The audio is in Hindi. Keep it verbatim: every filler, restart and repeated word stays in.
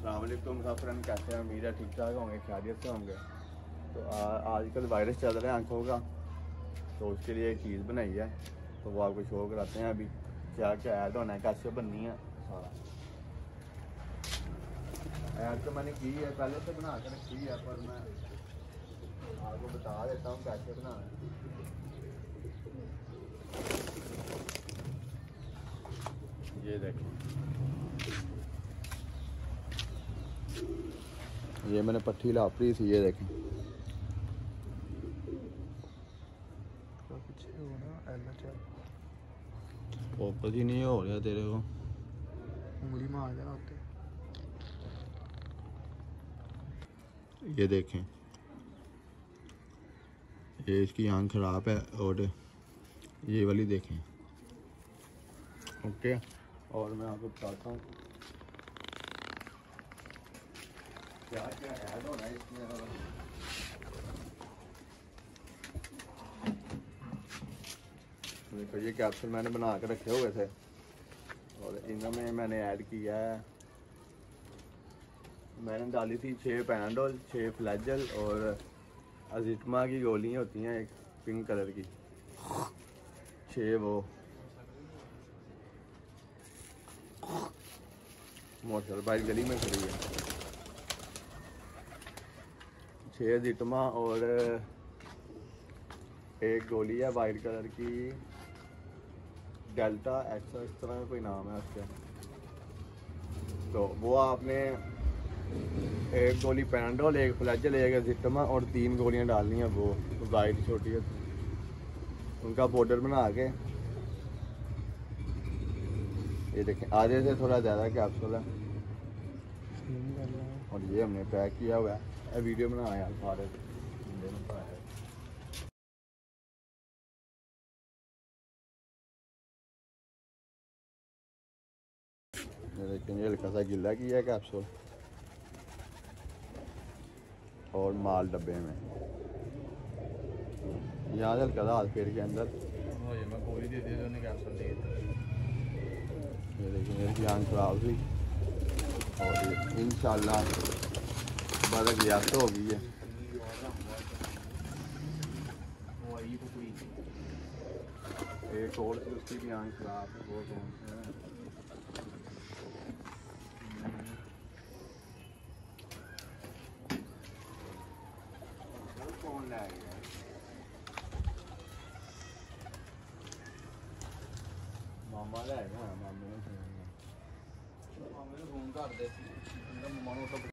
अस्सलाम वालेकुम मुसाफिरन, कैसे हैं? उम्मीद है ठीक ठाक होंगे, खैरियत से होंगे। तो आजकल वायरस चल रहा है आंखों का, तो उसके लिए एक चीज़ बनाई है, तो वो आपको शो कराते हैं। अभी क्या क्या ऐड होना है, कैसे बननी है सारा। ऐड तो मैंने की है, पहले से बना कर रखी है, पर मैं आपको बता देता हूँ कैसे बनाना है। ये देखो, ये मैंने पट्टी लापड़ी थी, ये देखें। तो पीछे हो ना एल चल फोकस ही नहीं हो रहा तेरे को, उंगली मार देना होते। ये देखें, ये इसकी आंख खराब है, और ये वाली देखें। ओके, और मैं आपको बताता हूँ क्या क्या ऐड होना है इसमें। देखो, ये कैप्सूल मैंने बना के रखे हुए थे, और इनमें मैंने ऐड किया है, मैंने डाली थी छः पैनाडोल, छः फ्लैजल और अजिटमा की गोलियाँ होती हैं एक पिंक कलर की, छः वो मोटर बाइक गली में खड़ी है, छः अजिटमा और एक गोली है वाइट कलर की, डेल्टा एक्स इस तरह का कोई नाम है उसका। तो वो आपने एक गोली पैनाडोल, एक फ्लैजल, एक अजिटमा और तीन गोलियां डालनी है, वो वाइट छोटी है, उनका पाउडर बना के। ये देखें, आधे से थोड़ा ज़्यादा कैप्सूल है, और ये हमने पैक किया हुआ है। वीडियो बनाया यार सारे लेकिन ये हल्का सा गिला किया है कैप्सूल, और माल डब्बे में यहाँ से हल्का सा हाथ फेर के अंदर मैं गोली दे दी, कैप्सूल दे दी। ये देखिए, मेरी जान खराब थी, और इंशाल्लाह बरक याद हो गई है। एक और से उसकी भी आंख खराब है, वो कौन सा है? कौन ले गया? मामा ले गया, मामे ने फोन कर दे, मामा